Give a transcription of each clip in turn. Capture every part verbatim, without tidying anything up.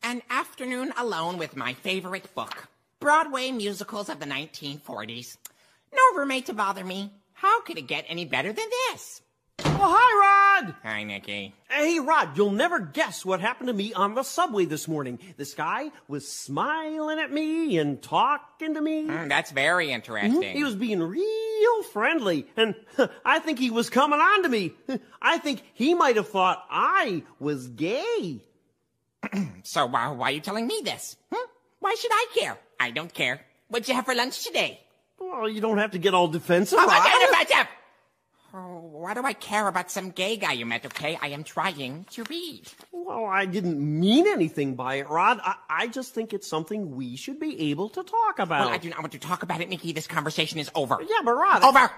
An afternoon alone with my favorite book. Broadway musicals of the nineteen forties. No roommate to bother me. How could it get any better than this? Oh, hi, Rod! Hi, Nicky. Hey, Rod, you'll never guess what happened to me on the subway this morning. This guy was smiling at me and talking to me. Mm, that's very interesting. Mm-hmm. He was being real friendly, and I think he was coming on to me. I think he might have thought I was gay. So uh, why are you telling me this? Hmm? Why should I care? I don't care. What'd you have for lunch today? Well, you don't have to get all defensive. Oh, okay, defensive! Oh, why do I care about some gay guy you met, okay? I am trying to read. Well, I didn't mean anything by it, Rod. I, I just think it's something we should be able to talk about. Well, I do not want to talk about it, Nicky. This conversation is over. Yeah, but Rod... Over!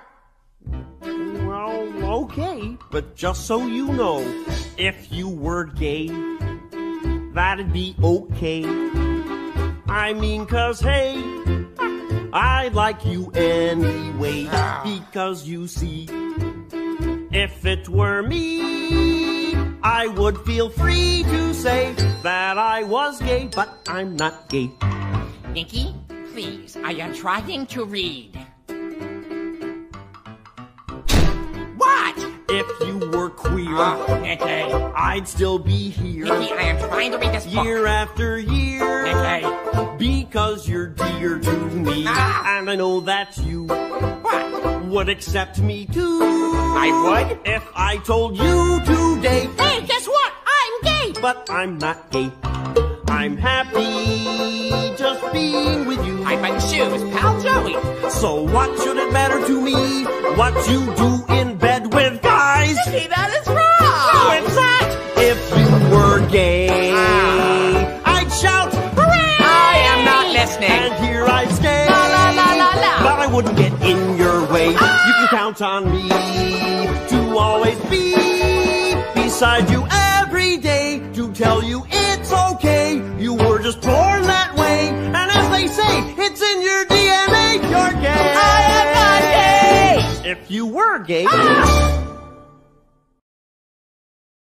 Well, okay. But just so you know, if you were gay, that'd be okay. I mean, 'cause, hey, I like you anyway. Because, you see, if it were me, I would feel free to say that I was gay, but I'm not gay. Nicky, please, I am trying to read. What? If you were queer, Oh, Nicky. I'd still be here. Nicky, I am trying to read this book. Year after year. Nicky. Because you're dear to me. Ah. And I know that you What? would accept me too. I would? If I told you today, Hey, guess what? I'm gay! but I'm not gay. I'm happy just being with you. I button shoes, pal Joey. So what should it matter to me what you do in bed with guys? Nicky, that is wrong! No, it's not! If you were gay, I'd shout, hooray! I am not listening. And here I'd stay. La la la la la. But I wouldn't get in your way. Ah! You can count on me to always be beside you every day to tell you it's okay. You were just born that way. And as they say, it's in your D N A. You're gay. I am not gay! If you were gay, Ah!